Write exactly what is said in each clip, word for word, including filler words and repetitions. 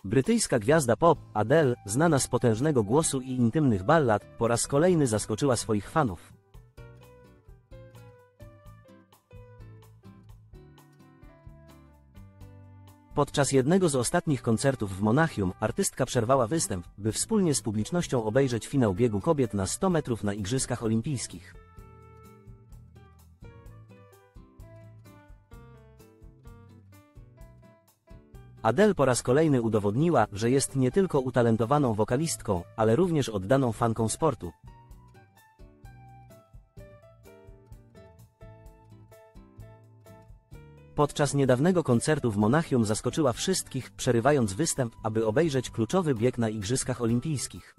Brytyjska gwiazda pop, Adele, znana z potężnego głosu i intymnych ballad, po raz kolejny zaskoczyła swoich fanów. Podczas jednego z ostatnich koncertów w Monachium artystka przerwała występ, by wspólnie z publicznością obejrzeć finał biegu kobiet na sto metrów na Igrzyskach Olimpijskich. Adele po raz kolejny udowodniła, że jest nie tylko utalentowaną wokalistką, ale również oddaną fanką sportu. Podczas niedawnego koncertu w Monachium zaskoczyła wszystkich, przerywając występ, aby obejrzeć kluczowy bieg na Igrzyskach Olimpijskich.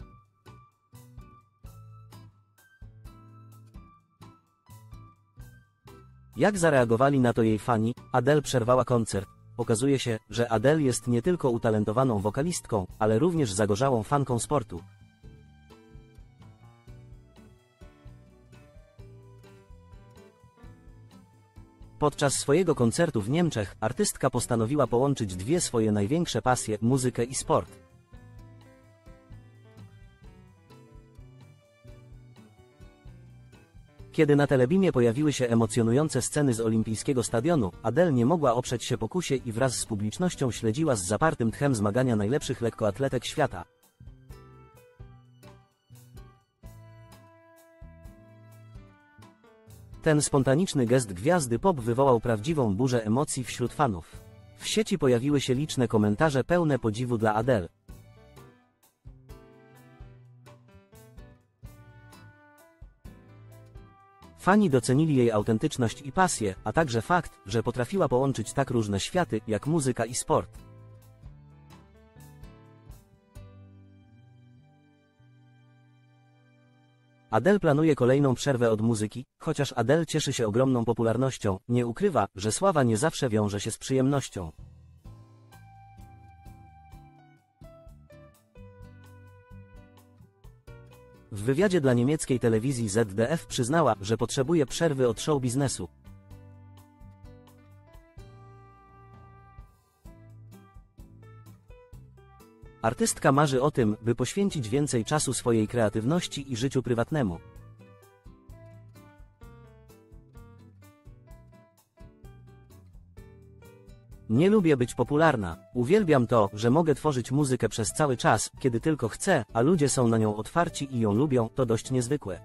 Jak zareagowali na to jej fani? Adele przerwała koncert. Okazuje się, że Adele jest nie tylko utalentowaną wokalistką, ale również zagorzałą fanką sportu. Podczas swojego koncertu w Niemczech artystka postanowiła połączyć dwie swoje największe pasje, muzykę i sport. Kiedy na telebimie pojawiły się emocjonujące sceny z olimpijskiego stadionu, Adele nie mogła oprzeć się pokusie i wraz z publicznością śledziła z zapartym tchem zmagania najlepszych lekkoatletek świata. Ten spontaniczny gest gwiazdy pop wywołał prawdziwą burzę emocji wśród fanów. W sieci pojawiły się liczne komentarze pełne podziwu dla Adele. Fani docenili jej autentyczność i pasję, a także fakt, że potrafiła połączyć tak różne światy, jak muzyka i sport. Adele planuje kolejną przerwę od muzyki, chociaż Adele cieszy się ogromną popularnością, nie ukrywa, że sława nie zawsze wiąże się z przyjemnością. W wywiadzie dla niemieckiej telewizji Z D F przyznała, że potrzebuje przerwy od show biznesu. Artystka marzy o tym, by poświęcić więcej czasu swojej kreatywności i życiu prywatnemu. Nie lubię być popularna. Uwielbiam to, że mogę tworzyć muzykę przez cały czas, kiedy tylko chcę, a ludzie są na nią otwarci i ją lubią, to dość niezwykłe.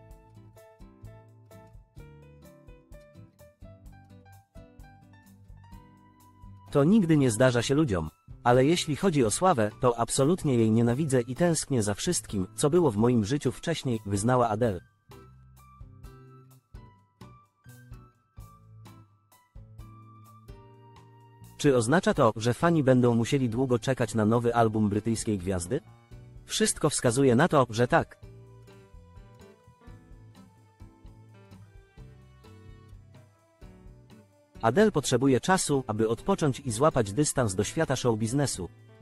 To nigdy nie zdarza się ludziom. Ale jeśli chodzi o sławę, to absolutnie jej nienawidzę i tęsknię za wszystkim, co było w moim życiu wcześniej, wyznała Adele. Czy oznacza to, że fani będą musieli długo czekać na nowy album brytyjskiej gwiazdy? Wszystko wskazuje na to, że tak. Adele potrzebuje czasu, aby odpocząć i złapać dystans do świata show biznesu.